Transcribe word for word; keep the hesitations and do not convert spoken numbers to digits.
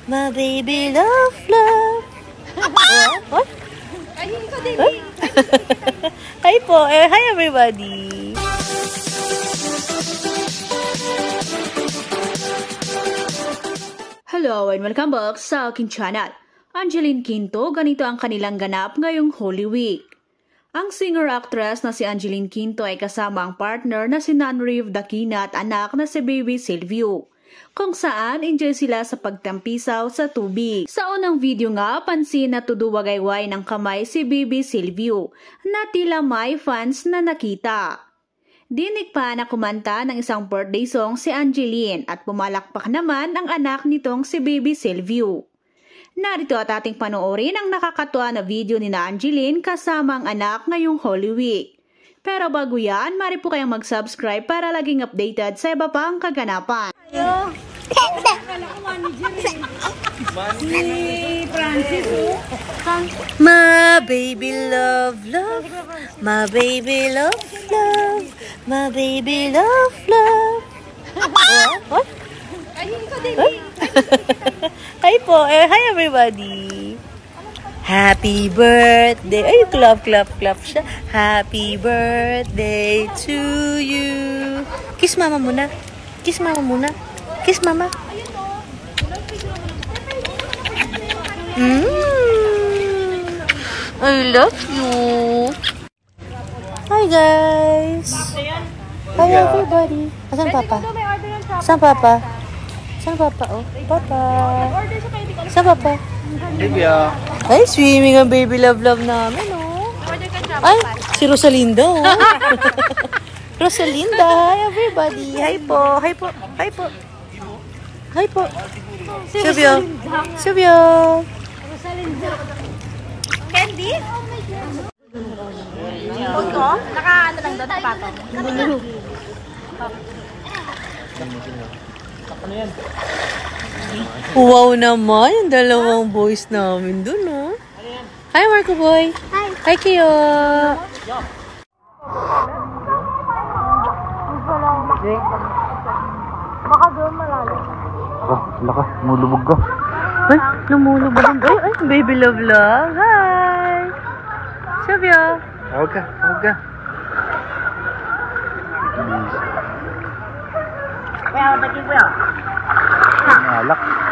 My baby love, love. What? Huh? Hi po. Eh, hi everybody. Hello and welcome back sa aking channel. Angeline Quinto, ganito ang kanilang ganap ngayong Holy Week. Ang singer-actress na si Angeline Quinto ay kasama ang partner na si Nonrev Daquina at anak na si baby Sylvio, kung saan enjoy sila sa pagtampisaw sa tubig. Sa unang video nga, pansin na TUDO WAGAYWAY ng Kamay si baby Sylvio na tila may fans na nakita. Dinig pa na kumanta ng isang birthday song si Angeline at pumalakpak naman ang anak nitong si baby Sylvio. Narito at ating panoorin ang nakakatuwa na video ni na Angeline kasama ang anak ngayong Holy Week. Pero bago yan, mari po kayong mag-subscribe para laging updated sa iba pang kaganapan. Ayo. Si Francis, My baby love, love. My baby love, love. My baby love, love. What? Huh? Hi po. Eh, hi everybody. Happy birthday. Ay, clap, clap, clap siya. Happy birthday to you. Kiss mama muna. Kiss mama muna. Kiss mama. Mm. I love you. Hi guys. Hi everybody. Asan papa? Saan papa? Saan papa? Oh, papa. Saan papa? Sylvio. Ay, swimming ang baby love love namin, oh. Ay, si Rosalinda, oh. Rosalinda, hi everybody. Hi po, hi po, hi po. Hi po. Sylvio. Sylvio. Candy? Phone ko? Naka-ano lang doon, patong. Wow naman, yung dalawang boys namin dun, oh. Hi, Marco Boy. Hi. Hi, Kiyo. Baka doon malalim. Ah, lakas, mulubog ka. Ay, lumulubog ang ay, ay, baby love love. Hi. Sylvia. Huwag ka, huwag ka. Kaya, bagay ko yan. Alak.